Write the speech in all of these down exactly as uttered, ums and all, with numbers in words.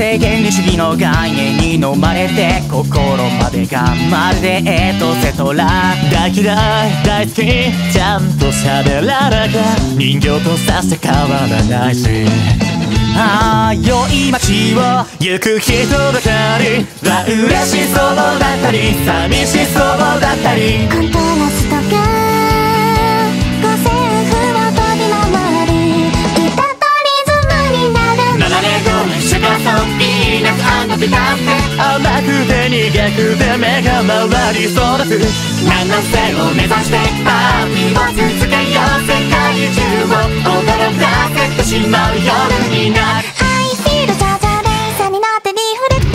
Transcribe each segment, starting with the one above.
制限主義の概念に飲まれて心までがまるでエトセトラ。大嫌い大好きちゃんと喋らなきゃ人形とさして変わらないし、ああ良い街を行く人ばかりは嬉しそうだったり寂しそうだったり、 コントラストが五線譜を飛び回り歌とリズムになる。 斜め後にシュガーソングピーナッツ&ビターステップ、甘くて苦くて目が回りそうです。何の線を目指してパーティーを続けよう。世界中を驚かせてしまう夜になる。 ハイフィールジャジャ連鎖になってリフレクト。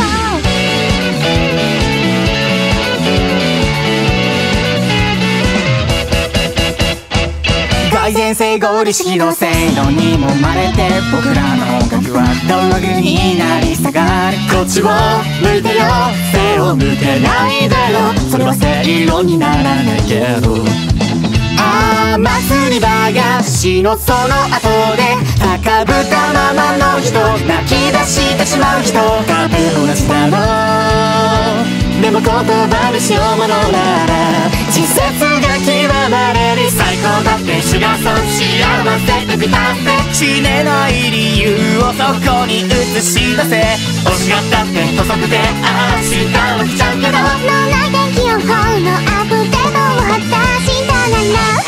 蓋然性合理式の制度にもまれて僕らの音楽は道具になり下がる。こっちを向いてよ背を向けないでよ、それは正論にならないけど。ああ祭り場が死のその後で高ぶったままの人、泣き出してしまう人かて同じだろう。でも言葉にしようものなら季節が極まれる。最高だってシュガーソング幸せってビターって死ねない理由をそこに映し出せ。惜しがったって補足で明日は来ちゃうけど、 脳内天気予報のアップデートを果たしたなら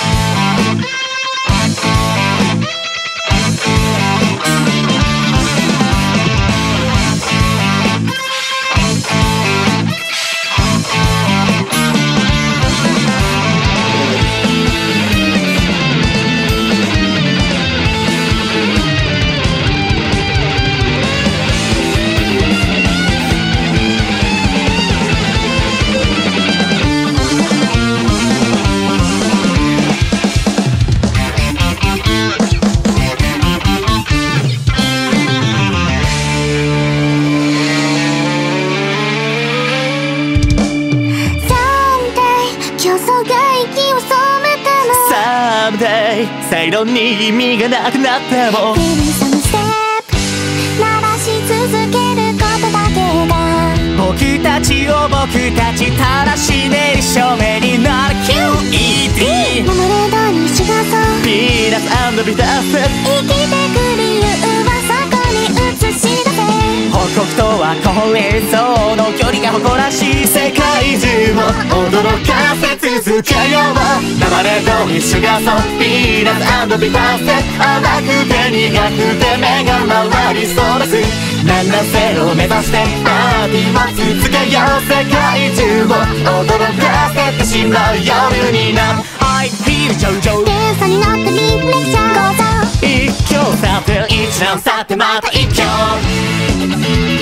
正論に意味がなくなってもフィルサムステップ鳴らし続けることだけが僕たちを僕たちたらしめる証明になる。 キューイーディーママレードにシュガーソングピーナッツ&ビターステップ、 生きてく理由はそこに映し出せ。 報告とはこれそうの距離が誇らしい。世界中を驚かせ続けよう。生レードにシュガーソングピーナッツ&ビターステップ、甘くて苦くて目が回りそうです。何の線を目指してパーティーを続けよう。世界中を驚かせてしまう夜になる。I feel 上々 連鎖になってリフレクション。 一挙さて一難さてまた一挙